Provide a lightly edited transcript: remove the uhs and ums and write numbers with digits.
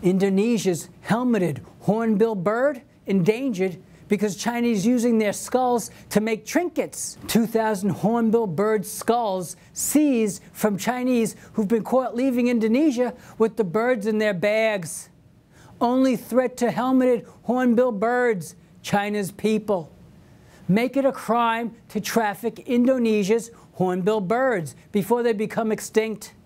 Indonesia's helmeted hornbill bird endangered because China is using their skulls to make trinkets. 2,000 hornbill bird skulls seized from Chinese who've been caught leaving Indonesia with the birds in their bags. Only threat to helmeted hornbill birds, China's people. Make it a crime to traffic Indonesia's hornbill birds before they become extinct.